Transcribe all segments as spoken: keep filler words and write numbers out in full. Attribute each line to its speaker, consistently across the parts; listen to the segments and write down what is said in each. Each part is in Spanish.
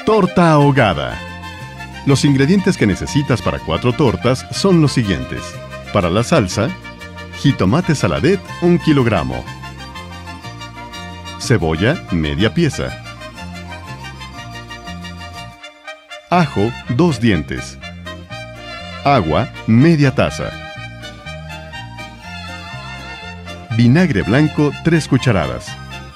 Speaker 1: Torta ahogada. Los ingredientes que necesitas para cuatro tortas son los siguientes. Para la salsa, jitomate saladet, un kilogramo. Cebolla, media pieza. Ajo, dos dientes. Agua, media taza. Vinagre blanco, tres cucharadas.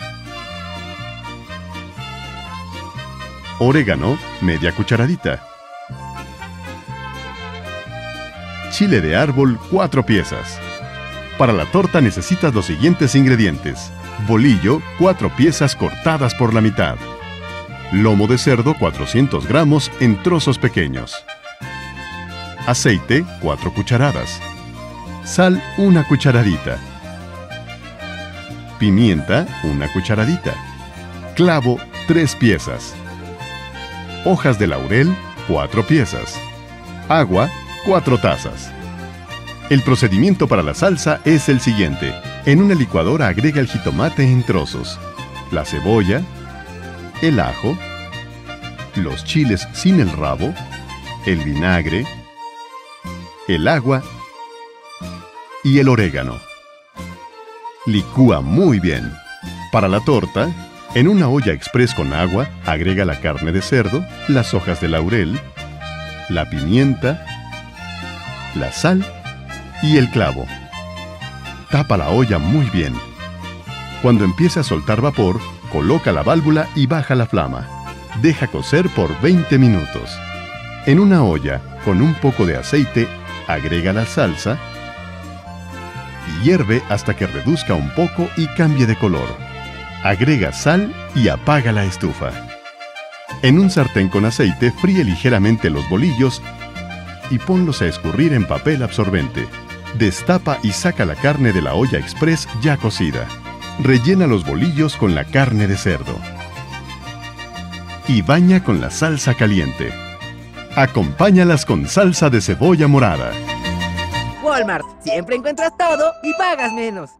Speaker 1: Orégano, media cucharadita. Chile de árbol, cuatro piezas. Para la torta necesitas los siguientes ingredientes. Bolillo, cuatro piezas cortadas por la mitad. Lomo de cerdo, cuatrocientos gramos en trozos pequeños. Aceite, cuatro cucharadas. Sal, una cucharadita. Pimienta, una cucharadita. Clavo, tres piezas. Hojas de laurel, cuatro piezas. Agua, cuatro tazas. El procedimiento para la salsa es el siguiente. En una licuadora agrega el jitomate en trozos, la cebolla, el ajo, los chiles sin el rabo, el vinagre, el agua y el orégano. Licúa muy bien. Para la torta, en una olla express con agua, agrega la carne de cerdo, las hojas de laurel, la pimienta, la sal y el clavo. Tapa la olla muy bien. Cuando empiece a soltar vapor, coloca la válvula y baja la flama. Deja cocer por veinte minutos. En una olla, con un poco de aceite, agrega la salsa y hierve hasta que reduzca un poco y cambie de color. Agrega sal y apaga la estufa. En un sartén con aceite, fríe ligeramente los bolillos y ponlos a escurrir en papel absorbente. Destapa y saca la carne de la olla express ya cocida. Rellena los bolillos con la carne de cerdo. Y baña con la salsa caliente. Acompáñalas con salsa de cebolla morada.
Speaker 2: Walmart, siempre encuentras todo y pagas menos.